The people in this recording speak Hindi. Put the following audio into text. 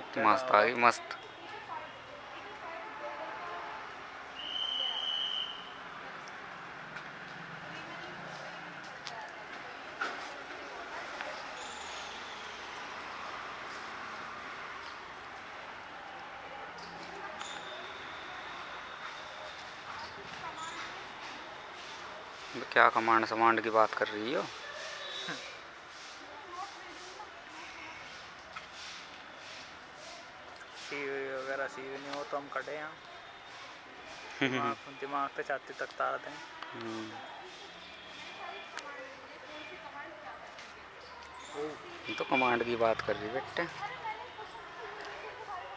मस्त आ गई मस्त। क्या कमांड समांड की बात कर रही हो? सीवी वगैरह सीवी नहीं हो तो हम खड़े यहाँ दिमाग पे छाती तक तार दें। तो कमांड की बात कर रही बेटे।